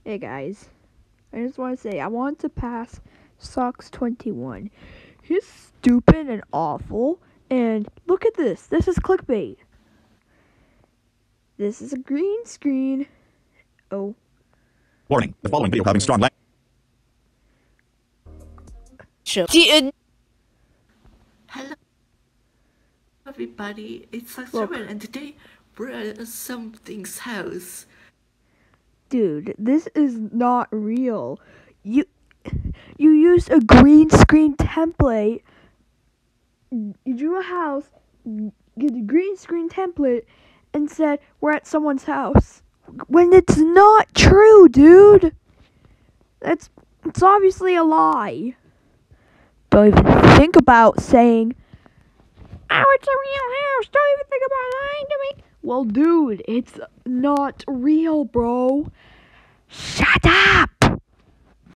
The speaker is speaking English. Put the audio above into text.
Hey guys, I just want to say I want to pass Socks21. He's stupid and awful. And look at this. This is clickbait. This is a green screen. Oh. Warning, the following video having strong language. Hello, everybody. It's Look. Socks7, and today we're at something's house. Dude, this is not real. You used a green screen template. You drew a house, get a green screen template, and said we're at someone's house. When it's not true, dude. It's obviously a lie. Don't even think about saying, "Oh, it's a real house." Don't even think about lying to me. Well, dude, it's not real, bro.